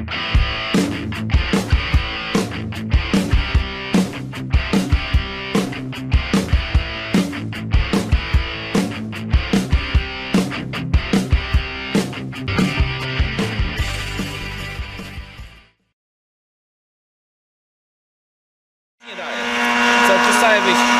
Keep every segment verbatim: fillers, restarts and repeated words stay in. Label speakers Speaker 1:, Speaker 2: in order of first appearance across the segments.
Speaker 1: Nie daje. Co, przez całe wyjście.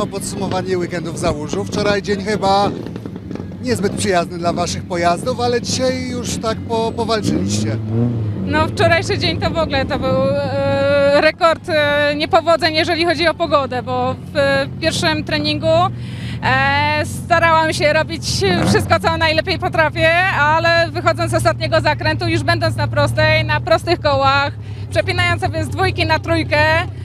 Speaker 2: to podsumowanie weekendu w Załużu. Wczoraj dzień chyba niezbyt przyjazny dla waszych pojazdów, ale dzisiaj już tak po, powalczyliście.
Speaker 3: No wczorajszy dzień to w ogóle to był e, rekord e, niepowodzeń, jeżeli chodzi o pogodę, bo w e, pierwszym treningu e, starałam się robić wszystko, co najlepiej potrafię, ale wychodząc z ostatniego zakrętu, już będąc na prostej, na prostych kołach, przepinając sobie z dwójki na trójkę,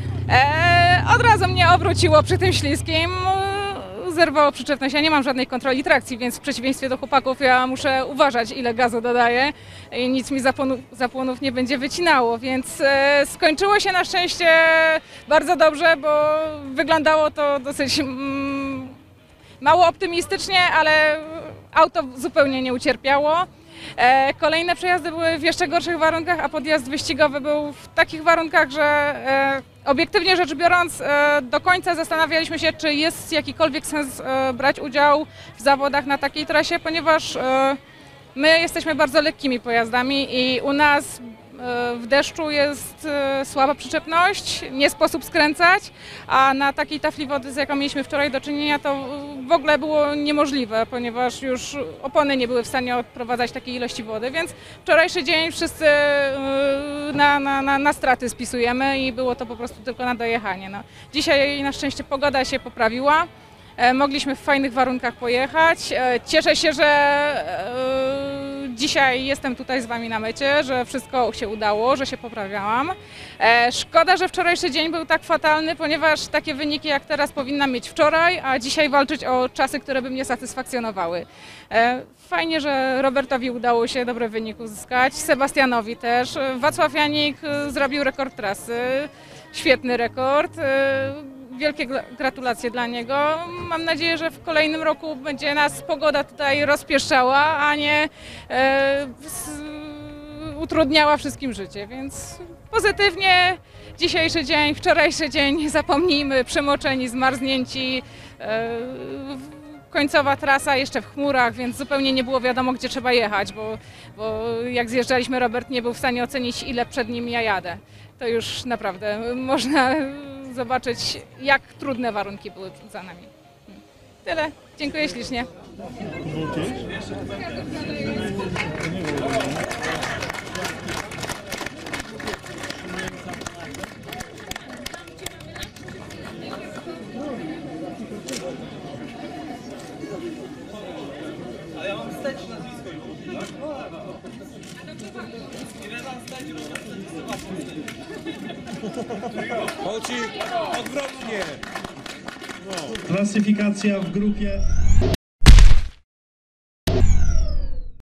Speaker 3: e, od razu mnie obróciło przy tym śliskim. Zerwało przyczepność. Ja nie mam żadnej kontroli trakcji, więc w przeciwieństwie do chłopaków ja muszę uważać, ile gazu dodaję i nic mi zapłonów, zapłonów nie będzie wycinało, więc e, skończyło się na szczęście bardzo dobrze, bo wyglądało to dosyć mm, mało optymistycznie, ale auto zupełnie nie ucierpiało. E, kolejne przejazdy były w jeszcze gorszych warunkach, a podjazd wyścigowy był w takich warunkach, że e, obiektywnie rzecz biorąc e, do końca zastanawialiśmy się, czy jest jakikolwiek sens e, brać udział w zawodach na takiej trasie, ponieważ e, my jesteśmy bardzo lekkimi pojazdami i u nas e, w deszczu jest e, słaba przyczepność, nie sposób skręcać, a na takiej tafli wody, z jaką mieliśmy wczoraj do czynienia, to w ogóle było niemożliwe, ponieważ już opony nie były w stanie odprowadzać takiej ilości wody, więc wczorajszy dzień wszyscy na, na, na, na straty spisujemy i było to po prostu tylko na dojechanie. No. Dzisiaj na szczęście pogoda się poprawiła, e, mogliśmy w fajnych warunkach pojechać. E, cieszę się, że e, dzisiaj jestem tutaj z wami na mecie, że wszystko się udało, że się poprawiałam. E, szkoda, że wczorajszy dzień był tak fatalny, ponieważ takie wyniki jak teraz powinnam mieć wczoraj, a dzisiaj walczyć o czasy, które by mnie satysfakcjonowały. E, fajnie, że Robertowi udało się dobry wynik uzyskać, Sebastianowi też. Wacław Janik zrobił rekord trasy, świetny rekord. E, Wielkie gratulacje dla niego. Mam nadzieję, że w kolejnym roku będzie nas pogoda tutaj rozpieszczała, a nie e, utrudniała wszystkim życie, więc pozytywnie dzisiejszy dzień, wczorajszy dzień zapomnijmy, przemoczeni, zmarznięci, e, końcowa trasa jeszcze w chmurach, więc zupełnie nie było wiadomo, gdzie trzeba jechać, bo, bo jak zjeżdżaliśmy, Robert nie był w stanie ocenić, ile przed nim ja jadę. To już naprawdę można zobaczyć, jak trudne warunki były za nami. Tyle. Dziękuję ślicznie.
Speaker 4: Ale ja mam wstać nazwisko już.
Speaker 5: Chodzi odwrotnie.
Speaker 6: Klasyfikacja w grupie